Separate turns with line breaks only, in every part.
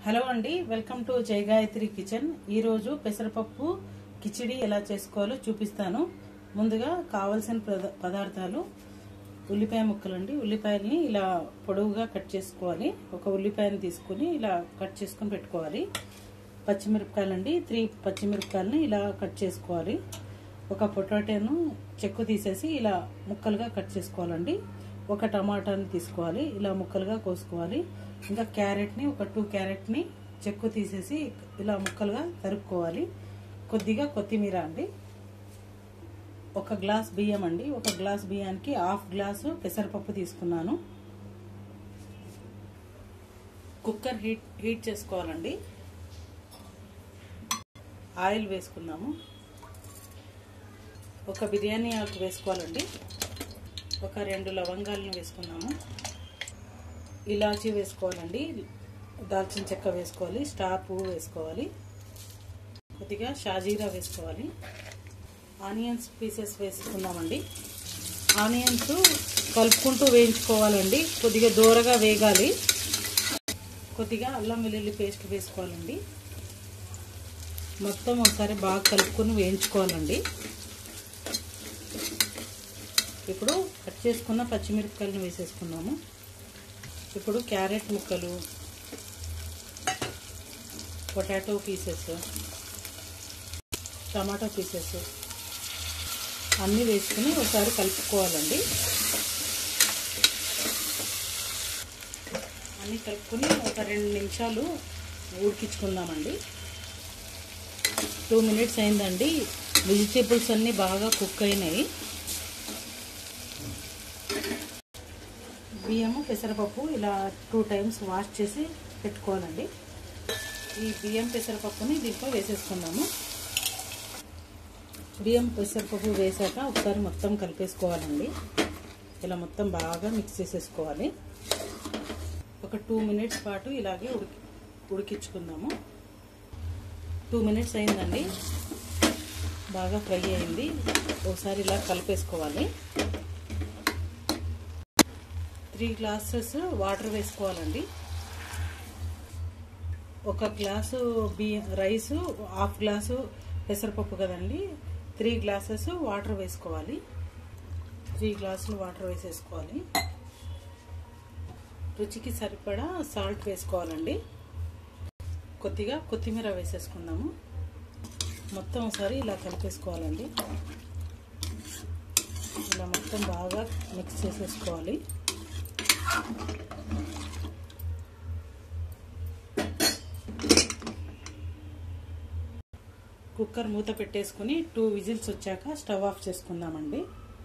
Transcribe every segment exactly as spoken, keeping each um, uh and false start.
Hello అండి, welcome to జై Gayatri kitchen. ఈ రోజు పెసరపప్పు కిచిడి ఎలా చేసుకోవాలో చూపిస్తాను. ముందుగా కావాల్సిన పదార్థాలు ఉల్లిపాయ ముక్కలండి. ఉల్లిపాయల్ని ఇలా పొడవుగా కట్ చేసుకోవాలి. ఒక ఉల్లిపాయని తీసుకుని ఇలా కట్ చేసుకుని పెట్టుకోవాలి. పచ్చిమిరపకాయలండి, త్రీ పచ్చిమిరపకాయలని ఇలా కట్ చేసుకోవాలి. ఒక పొటాటోను చెక్కు తీసేసి ఇలా ముక్కలుగా కట్ చేసుకోవాలండి. ఒక టమాటాని తీసుకోవాలి, ఇలా ముక్కలుగా కోసుకోవాలి. ఇంకా క్యారెట్ని ఒక టూ క్యారెట్ని చెక్కు తీసేసి ఇలా ముక్కలుగా తరుపుకోవాలి. కొద్దిగా కొత్తిమీర అండి. ఒక గ్లాస్ బియ్యం అండి. ఒక గ్లాస్ బియ్యానికి హాఫ్ గ్లాసు పెసరపప్పు తీసుకున్నాను. కుక్కర్ హీట్ హీట్ చేసుకోవాలండి. ఆయిల్ వేసుకున్నాము. ఒక బిర్యానీ ఆకు వేసుకోవాలండి. ఒక రెండు లవంగాలను వేసుకున్నాము. ఇలాచీ వేసుకోవాలండి. దాల్చిన చెక్క వేసుకోవాలి. స్టార్ పువ్వు వేసుకోవాలి. కొద్దిగా షాజీరా వేసుకోవాలి. Onions pieces వేసుకున్నామండి. ఆనియన్స్ కలుపుకుంటూ వేయించుకోవాలండి. కొద్దిగా దూరగా వేగాలి. కొద్దిగా అల్లం వెల్లుల్లి పేస్ట్ వేసుకోవాలండి. మొత్తం ఒకసారి బాగా కలుపుకొని వేయించుకోవాలండి. ఇప్పుడు కట్ చేసుకున్న పచ్చిమిరపకాయలను వేసేసుకున్నాము. ఇప్పుడు క్యారెట్ ముక్కలు, పొటాటో పీసెస్, టమాటో పీసెస్ అన్నీ వేసుకుని ఒకసారి కలుపుకోవాలండి. అన్నీ కలుపుకొని ఒక రెండు నిమిషాలు ఉడికించుకుందామండి. టూ మినిట్స్ అయిందండి. వెజిటేబుల్స్ అన్నీ బాగా కుక్ అయినాయి. బియ్యము పెసరపప్పు ఇలా టూ టైమ్స్ వాష్ చేసి పెట్టుకోవాలండి. ఈ బియ్యం పెసరపప్పుని దీంట్లో వేసేసుకున్నాము. బియ్యం పెసరపప్పు వేసాక ఒకసారి మొత్తం కలిపేసుకోవాలండి. ఇలా మొత్తం బాగా మిక్స్ చేసేసుకోవాలి. ఒక టూ మినిట్స్ పాటు ఇలాగే ఉడికి ఉడికించుకుందాము. టూ మినిట్స్ అయిందండి. బాగా ఫ్రై అయింది. ఒకసారి ఇలా కలిపేసుకోవాలి. త్రీ గ్లాసెస్ వాటర్ వేసుకోవాలండి. ఒక గ్లాసు బియ్యం రైసు, హాఫ్ గ్లాసు పెసరపప్పు కదండి. త్రీ గ్లాసెస్ వాటర్ వేసుకోవాలి. త్రీ గ్లాసులు వాటర్ వేసేసుకోవాలి. రుచికి సరిపడా సాల్ట్ వేసుకోవాలండి. కొద్దిగా కొత్తిమీర వేసేసుకుందాము. మొత్తం ఒకసారి ఇలా కలిపేసుకోవాలండి. ఇలా మొత్తం బాగా మిక్స్ చేసేసుకోవాలి. కుక్కర్ మూత పెట్టేసుకుని టూ విజిల్స్ వచ్చాక స్టవ్ ఆఫ్ చేసుకుందామండి.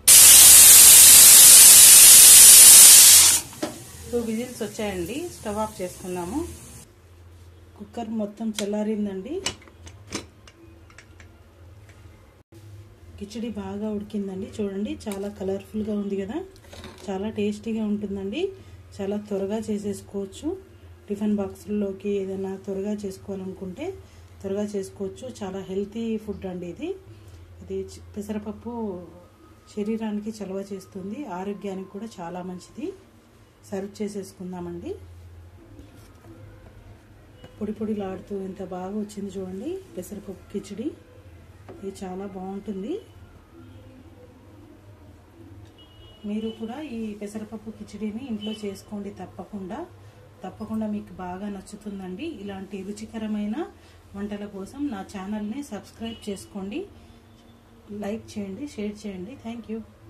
టూ విజిల్స్ వచ్చాయండి. స్టవ్ ఆఫ్ చేసుకుందాము. కుక్కర్ మొత్తం చల్లారిందండి. కిచిడి బాగా ఉడికిందండి. చూడండి, చాలా కలర్ఫుల్గా ఉంది కదా. చాలా టేస్టీగా ఉంటుందండి. చాలా త్వరగా చేసేసుకోవచ్చు. టిఫిన్ బాక్స్లోకి ఏదైనా త్వరగా చేసుకోవాలనుకుంటే త్వరగా చేసుకోవచ్చు. చాలా హెల్తీ ఫుడ్ అండి ఇది. ఇది పెసరపప్పు శరీరానికి చలవ చేస్తుంది. ఆరోగ్యానికి కూడా చాలా మంచిది. సర్వ్ చేసేసుకుందామండి. పొడి పొడిలాడుతూ ఎంత బాగా వచ్చింది చూడండి పెసరపప్పు కిచిడి. ఇది చాలా బాగుంటుంది. మీరు కూడా ఈ పెసరపప్పు కిచిడిని ఇంట్లో చేసుకోండి. తప్పకుండా తప్పకుండా మీకు బాగా నచ్చుతుందండి. ఇలాంటి రుచికరమైన వంటల కోసం నా ఛానల్ని సబ్స్క్రైబ్ చేసుకోండి, లైక్ చేయండి, షేర్ చేయండి. Thank you.